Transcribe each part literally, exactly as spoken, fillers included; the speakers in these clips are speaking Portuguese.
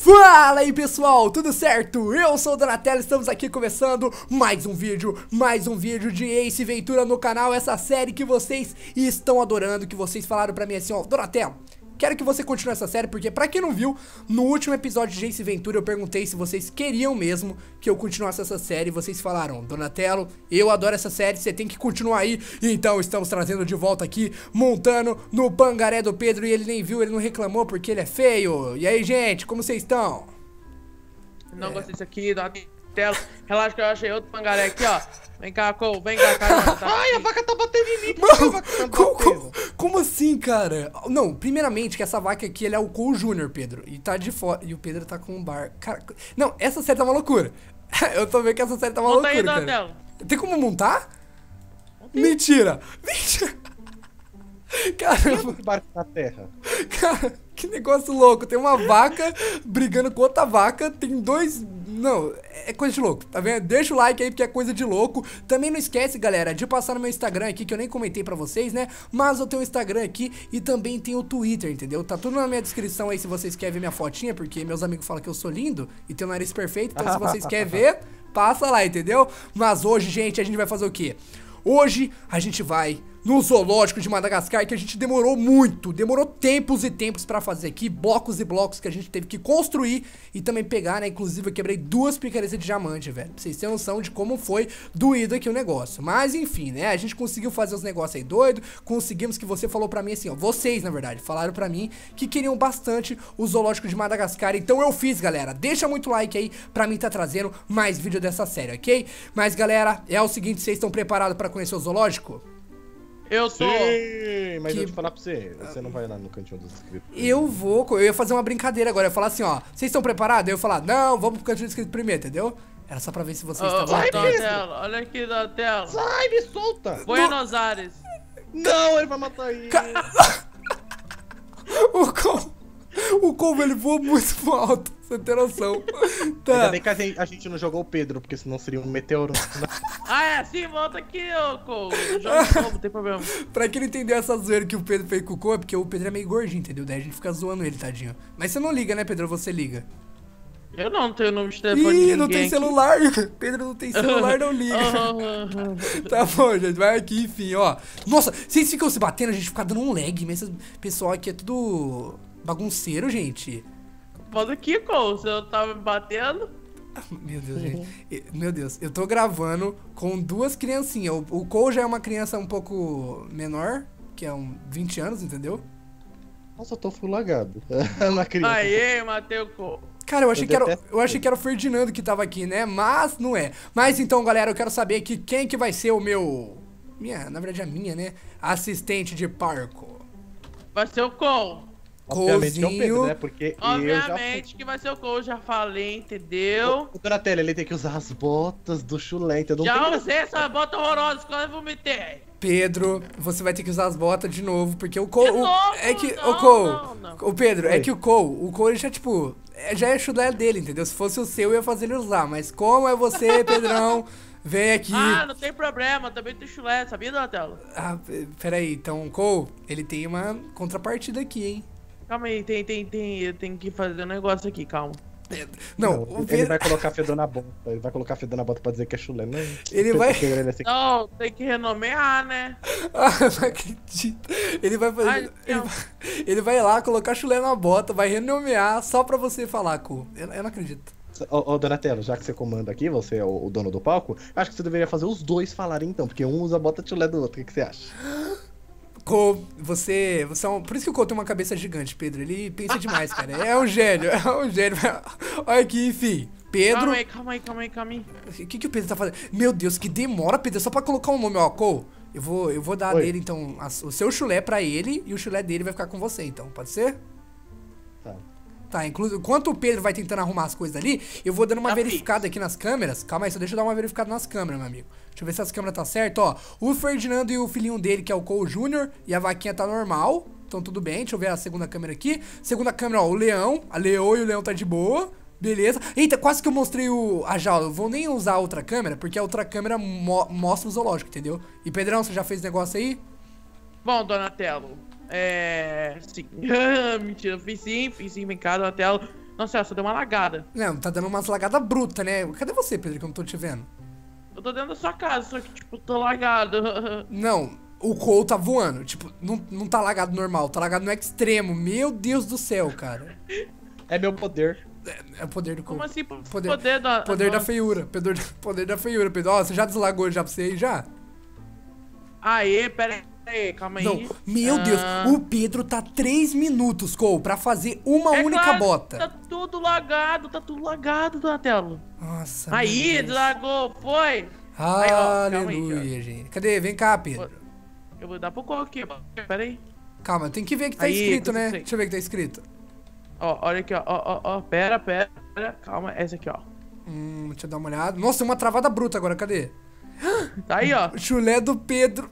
Fala aí pessoal, tudo certo? Eu sou o Donatello, estamos aqui começando mais um vídeo, mais um vídeo de Ace Ventura no canal. Essa série que vocês estão adorando, que vocês falaram pra mim assim, ó, Donatello, quero que você continue essa série, porque pra quem não viu, no último episódio de Ace Ventura eu perguntei se vocês queriam mesmo que eu continuasse essa série. E vocês falaram, Donatello, eu adoro essa série, você tem que continuar aí. Então estamos trazendo de volta aqui, montando no pangaré do Pedro. E ele nem viu, ele não reclamou porque ele é feio. E aí, gente, como vocês estão? Não É. gostei disso aqui, Donatello. Relaxa que eu achei outro pangaré aqui, ó. Vem cá, Cole, vem cá, cara. Tá Ai, a vaca tá batendo em mim. Mano, a vaca tá como, batendo? como, como assim, cara? Não, primeiramente que essa vaca aqui, ele é o Cole Júnior, Pedro. E tá de fora. E o Pedro tá com um bar. Cara, não, essa série tá uma loucura. Eu tô vendo que essa série tá uma Monta aí, loucura, cara. Donatello. Tem como montar? Mentira! Mentira! Caramba, Que barco na terra. cara, que negócio louco. Tem uma vaca brigando com outra vaca. Tem dois... Não, é coisa de louco, tá vendo? Deixa o like aí porque é coisa de louco. Também não esquece, galera, de passar no meu Instagram aqui, que eu nem comentei pra vocês, né? Mas eu tenho o Instagram aqui e também tem o Twitter, entendeu? Tá tudo na minha descrição aí se vocês querem ver minha fotinha, porque meus amigos falam que eu sou lindo e tenho o nariz perfeito. Então se vocês querem ver, passa lá, entendeu? Mas hoje, gente, a gente vai fazer o quê? Hoje a gente vai no zoológico de Madagascar, que a gente demorou muito, demorou tempos e tempos pra fazer aqui, blocos e blocos que a gente teve que construir e também pegar, né? Inclusive eu quebrei duas picaretas de diamante, velho, pra vocês terem noção de como foi doído aqui o negócio. Mas enfim, né? A gente conseguiu fazer os negócios aí doido, conseguimos que você falou pra mim assim, ó, vocês, na verdade, falaram pra mim que queriam bastante o zoológico de Madagascar, então eu fiz, galera. Deixa muito like aí pra mim tá trazendo mais vídeo dessa série, ok? Mas, galera, é o seguinte, vocês estão preparados pra conhecer o zoológico? Eu sou. Sim, mas Que- eu te falar pra você, você não vai lá no cantinho dos inscritos. Eu vou, eu ia fazer uma brincadeira agora, eu ia falar assim, ó, vocês estão preparados? Eu ia falar, não, vamos pro cantinho inscrito primeiro, entendeu? Era só pra ver se vocês Ô, ô, estavam... Donatello, olha aqui, Donatello. Sai, me solta! Buenos Aires. Não, ele vai matar ele. O Cole, o Cole, ele voa muito pro alto, você tem noção. Ainda Tá, bem que a gente, a gente não jogou o Pedro, porque senão seria um meteoro. Ah, é assim? Volta aqui, ô, Cole. Joga de novo, não tem problema. pra quem não entendeu essa zoeira que o Pedro fez com o Cole, é porque o Pedro é meio gordinho, entendeu? Daí a gente fica zoando ele, tadinho. Mas você não liga, né, Pedro? Você liga. Eu não tenho número de telefone de Ih, ninguém não tem aqui. celular. Pedro não tem celular, não liga. Tá bom, gente, vai aqui, enfim, ó. Nossa, vocês ficam se batendo, a gente fica dando um lag, mas esse pessoal aqui é tudo bagunceiro, gente. Volta aqui, Cole. Você tava me batendo? Meu Deus, gente. E- Meu Deus, eu tô gravando com duas criancinhas. O, o Cole já é uma criança um pouco menor, que é um vinte anos, entendeu? Nossa, eu tô full lagado. Na criança. Aê, matei o Cole. Cara, eu achei, Eu que era, detesto eu achei que era o Ferdinando que tava aqui, né? Mas não é. Mas então, galera, eu quero saber aqui quem que vai ser o meu... Minha, na verdade, a minha, né? Assistente de parco. Vai ser o Cole. Obviamente que é o Pedro, Cozinho. né? Porque eu já... Obviamente que vai ser o Cole, já falei, entendeu? O Donatello, ele tem que usar as botas do chulé, entendeu? Não Já tem usei essa bota horrorosa quando eu vomitei. Pedro, você vai ter que usar as botas de novo, porque o Cole... De o- novo? é que... Não, o Cole... não, não. O Pedro, é Oi. que o Cole... O Cole já, tipo... é- Já é chulé dele, entendeu? Se fosse o seu, eu ia fazer ele usar. Mas como é você, Pedrão... Vem aqui. Ah, não tem problema, também tem chulé, sabia, Donatello? Ah, p- peraí, então o Cole, ele tem uma contrapartida aqui, hein? Calma aí, tem, tem, tem, eu tenho que fazer um negócio aqui, calma. Não, o Ele Pedro... vai colocar fedor na bota. Ele vai colocar fedor na bota pra dizer que é chulé. Não, Ele vai- Pedro, ele é assim, Não, tem que renomear, né? Ah, eu não acredito. Ele vai fazer. Ai, ele, não. vai, ele vai lá, colocar chulé na bota, vai renomear só pra você falar, cu. Eu, eu não acredito. Ô, ô, Donatello, já que você comanda aqui, você é o, o dono do palco, acho que você deveria fazer os dois falarem então, porque um usa a bota de chulé do outro. O que, que você acha? Co, você. Você é um, por isso que o Cole tem uma cabeça gigante, Pedro. Ele pensa demais, cara. É um gênio, é um gênio. Olha aqui, enfim. Pedro. Calma aí, calma aí, calma aí, calma aí. O que, que o Pedro tá fazendo? Meu Deus, que demora, Pedro. Só pra colocar um nome, ó, Cole. Eu vou, eu vou dar Oi. dele, então, a- o seu chulé pra ele e o chulé dele vai ficar com você, então. Pode ser? Tá. Tá, inclusive, enquanto o Pedro vai tentando arrumar as coisas ali, eu vou dando uma Já verificada aqui nas câmeras. Calma aí, só deixa eu dar uma verificada nas câmeras, meu amigo. Deixa eu ver se as câmeras tá certo, ó. O Ferdinando e o filhinho dele, que é o Cole Júnior, e a vaquinha tá normal. Então tudo bem, deixa eu ver a segunda câmera aqui. Segunda câmera, ó, o leão. A leoa e o leão tá de boa. Beleza. Eita, quase que eu mostrei o, a jaula. Eu vou nem usar a outra câmera, porque a outra câmera mo mostra o zoológico, entendeu? E Pedrão, você já fez negócio aí? Bom, Donatello, é... sim. Mentira, fiz sim, fiz sim, vem cá, Donatello. Nossa, Celso, deu uma lagada. Não, tá dando umas lagadas brutas, né? Cadê você, Pedro, que eu não tô te vendo? Eu tô dentro da sua casa, só que, tipo, tô lagado. Não, o Cole tá voando. Tipo, não, não tá lagado normal, tá lagado no extremo. Meu Deus do céu, cara. É meu poder. É, é o poder do Cole. Como assim? Poder, Poder, poder da... poder da Nossa. feiura. Poder, poder da feiura, Pedro. Ó, você já deslagou já pra você aí, já? Aê, pera aí, calma aí. Não, meu Ah, Deus, o Pedro tá três minutos, Cole, pra fazer uma é única claro, bota. Tá tudo lagado, tá tudo lagado, Donatello. Nossa, Aí, meu Deus. deslagou, foi. Aí, ó, calma aí, Aleluia, gente. Cadê? Vem cá, Pedro. Eu vou dar pro Cole aqui, pera aí. Calma, tem que ver que tá Aí, escrito, tudo né? sei. Deixa eu ver que tá escrito. Ó, olha aqui, ó, ó, ó, ó, pera, pera, calma, essa aqui, ó. Hum, deixa eu dar uma olhada. Nossa, tem uma travada bruta agora, cadê? Tá aí, ó. O chulé do Pedro.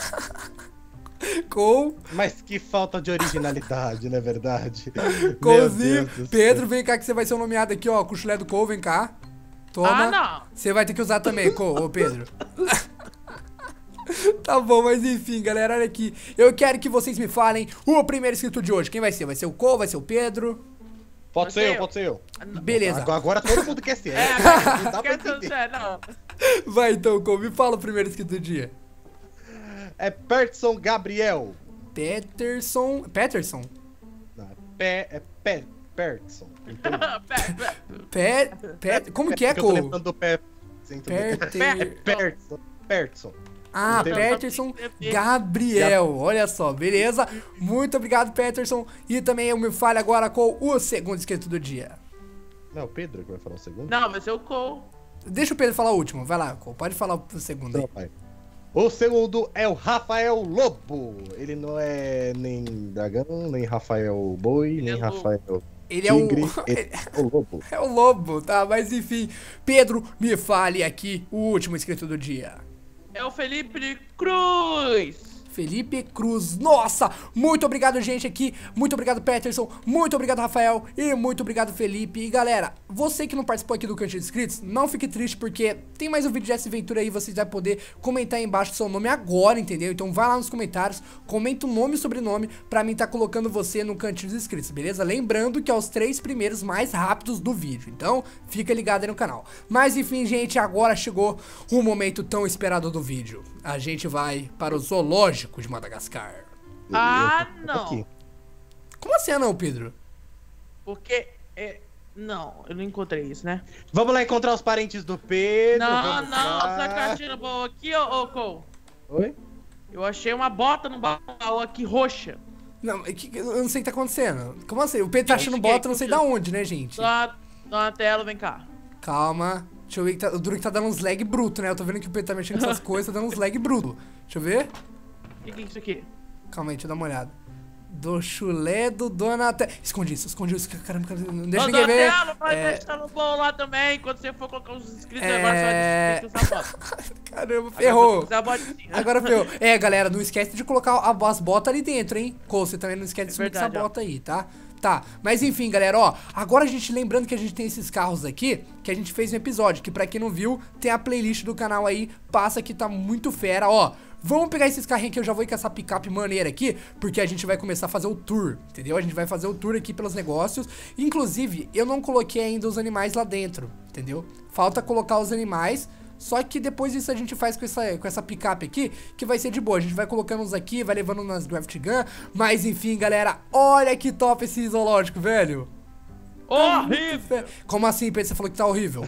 Com Mas que falta de originalidade, não é verdade? Meu Cozinho. Deus do Pedro, céu. vem cá que você vai ser o nomeado aqui, ó. Com o chulé do Cole, vem cá. Toma. Ah, não. Você vai ter que usar também, Cole, ô Pedro. Tá bom, mas enfim, galera, olha aqui. Eu quero que vocês me falem o primeiro inscrito de hoje. Quem vai ser? Vai ser o Cole? Vai ser o Pedro? Pode Pode ser ser eu, eu. pode ser eu. Beleza. Agora, agora todo mundo quer ser. É, Não dá pra quer dizer, entender. sério, não. Vai então, Cole, me fala o primeiro inscrito do dia. É Peterson Gabriel. Peterson. Peterson? Não, é Pé, é Pé, Peterson. Entendeu? Pera, pera. Pé. Pé. Como que é, Eu tô Cole? lembrando do pé. Você entendeu? Peter. Peterson. Peterson. Ah, Entendeu? Peterson Gabriel. Olha só, beleza? Muito obrigado, Peterson. E também eu me fale agora com o segundo inscrito do dia. Não, é o Pedro que vai falar o segundo? Não, vai ser o Cole. Deixa o Pedro falar o último. Vai lá, Cole. Pode falar o segundo aí. Então, pai. O segundo é o Rafael Lobo. Ele não é nem dragão, nem Rafael Boi, Ele nem é lobo. Rafael Ele é o. Tigre. Ele é o Lobo. É o lobo, tá? Mas enfim. Pedro, me fale aqui o último inscrito do dia. É o Felipe Cruz. Felipe Cruz. Nossa, muito obrigado, gente, aqui. Muito obrigado, Peterson. Muito obrigado, Rafael. E muito obrigado, Felipe. E galera, você que não participou aqui do Cantinho de Inscritos, não fique triste, porque tem mais um vídeo dessa aventura aí. Vocês vão poder comentar aí embaixo seu nome agora, entendeu? Então vai lá nos comentários, comenta o nome e sobrenome pra mim tá colocando você no Cantinho dos Inscritos, beleza? Lembrando que é os três primeiros mais rápidos do vídeo. Então fica ligado aí no canal. Mas enfim, gente, agora chegou o momento tão esperado do vídeo. A gente vai para o zoológico de Madagascar. Ah, Eu- eu- não. aqui. Como assim, ah, não, Pedro? Porque. É... Não, eu não encontrei isso, né? Vamos lá encontrar os parentes do Pedro. Não, vamos não, lá. essa cartinha boa aqui, ô, ô Cole. Oi? Eu achei uma bota no baú aqui roxa. Não, é que- eu não sei o que tá acontecendo. Como assim? O Pedro tá Eu achando cheguei bota, não aqui, sei eu- da onde, né, gente? Lá na tela, vem cá. Calma. Deixa eu ver que tá, o duro que tá dando uns lag bruto, né? Eu tô vendo que o Pedro tá mexendo com essas coisas, tá dando uns lag bruto. Deixa eu ver. O que, que é isso aqui? Calma aí, deixa eu dar uma olhada. Do chulé do Donatello. Esconde isso, esconde isso. Caramba, caramba, não deixa Ô, ninguém ver. Donatello, vai É, deixar no bolo lá também. Quando você for colocar os inscritos É. agora, você vai descrição essa bota. caramba, ferrou. Agora você vai botar- Agora ferrou. É, galera, não esquece de colocar a- as botas ali dentro, hein? Cole, você também não esquece de É sumir com essa verdade, ó. bota aí, tá? Tá, mas enfim, galera, ó, agora a gente, lembrando que a gente tem esses carros aqui, que a gente fez um episódio, que pra quem não viu, tem a playlist do canal aí, passa que tá muito fera, ó. Vamos pegar esses carrinhos aqui, eu já vou ir com essa picape maneira aqui, porque a gente vai começar a fazer o tour, entendeu? A gente vai fazer o tour aqui pelos negócios. Inclusive, eu não coloquei ainda os animais lá dentro, entendeu? Falta colocar os animais. Só que depois disso a gente faz com essa, com essa picape aqui, que vai ser de boa. A gente vai colocando uns aqui, vai levando nas Draft Gun. Mas enfim, galera, olha que top esse zoológico, velho. Horrível! Como assim, Pedro? Você falou que tá horrível.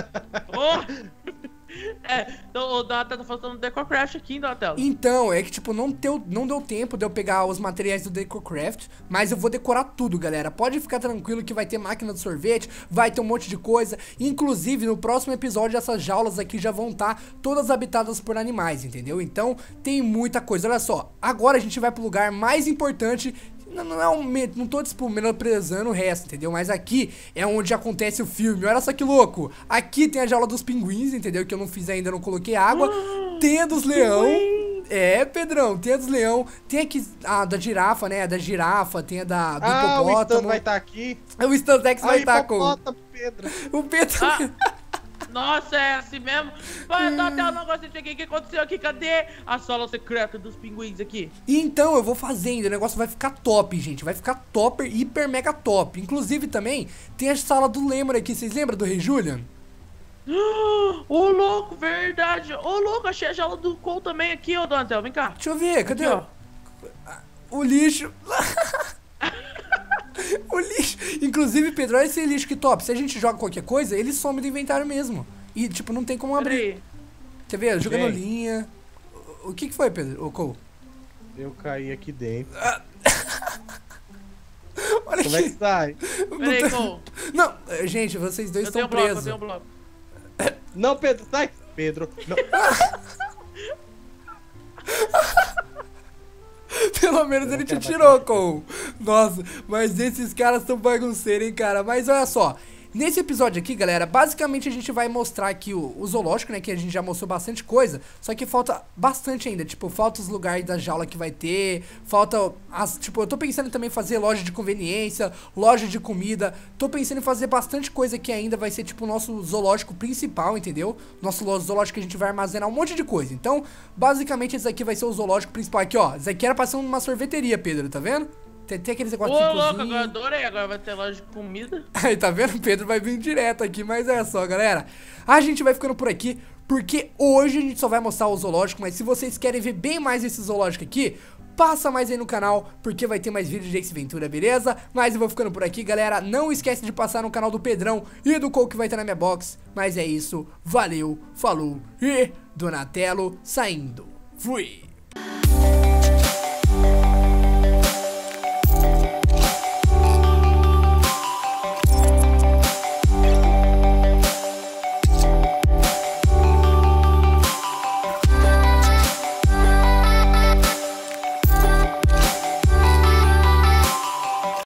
Oh! É, então, o Donatello tá falando do Decocraft aqui, hein, Donatello? Então, é que tipo, não deu, não deu tempo de eu pegar os materiais do DecoCraft, mas eu vou decorar tudo, galera. Pode ficar tranquilo que vai ter máquina de sorvete, vai ter um monte de coisa. Inclusive, no próximo episódio, essas jaulas aqui já vão estar todas habitadas por animais, entendeu? Então, tem muita coisa. Olha só, agora a gente vai pro lugar mais importante. Não, não é um, me- não tô, tipo, menosprezando o resto, entendeu? Mas aqui é onde acontece o filme. Olha só que louco. Aqui tem a jaula dos pinguins, entendeu? Que eu não fiz ainda, não coloquei água. Tem a dos leão. É, Pedrão, tem a dos leão. Tem aqui a da girafa, né? A da girafa, tem a da, do Ah, o Stan hipopótamo. vai estar aqui. O Stantex vai Aí, estar com... hipopótamo, Pedro. O Pedro... Ah. Nossa, é assim mesmo? Vai, tá até um negócio aqui. O que aconteceu aqui? Cadê a sala secreta dos pinguins aqui? Então eu vou fazendo, o negócio vai ficar top, gente. Vai ficar topper, hiper, mega top. Inclusive também tem a sala do Lemur aqui. Vocês lembram do Rei Julian? Ô, louco, verdade. Ô, louco, achei a jaula do Cole também aqui, ô, Donatel. Vem cá. Deixa eu ver, cadê? Aqui, ó. O lixo. O lixo. Inclusive, Pedro, olha esse lixo que top. Se a gente joga qualquer coisa, ele some do inventário mesmo. E, tipo, não tem como abrir. Peraí. Quer ver? Jogando Ei. linha. O que que foi, Pedro? O Cole? Eu caí aqui dentro. Olha Como é que aqui. sai? Peraí, Cole. Não, eh, gente, vocês dois Eu tenho estão um bloco, eu presos. tenho um bloco. Não, Pedro, sai! Pedro, não. Pelo menos Eu ele não te quero tirou, Cole. Nossa, mas esses caras tão bagunceiros, hein, cara. Mas olha só, nesse episódio aqui, galera, basicamente a gente vai mostrar aqui o, o zoológico, né, que a gente já mostrou bastante coisa, só que falta bastante ainda, tipo, falta os lugares da jaula que vai ter, falta as, tipo, eu tô pensando em também fazer loja de conveniência, loja de comida, tô pensando em fazer bastante coisa que ainda vai ser, tipo, o nosso zoológico principal, entendeu? Nosso lo- zoológico que a gente vai armazenar um monte de coisa. Então, basicamente, esse aqui vai ser o zoológico principal aqui, ó. Esse aqui era pra ser uma sorveteria, Pedro, tá vendo? Tem, tem aqueles Ô, negócios de louco, cozinha. agora adorei. Agora vai ter loja de comida. Aí, tá vendo? O Pedro vai vir direto aqui, mas é só, galera. A gente vai ficando por aqui, porque hoje a gente só vai mostrar o zoológico, mas se vocês querem ver bem mais esse zoológico aqui, passa mais aí no canal, porque vai ter mais vídeos de Ace Ventura, beleza? Mas eu vou ficando por aqui, galera. Não esquece de passar no canal do Pedrão e do Cole que vai estar na minha box. Mas é isso, valeu, falou e Donatello saindo. Fui!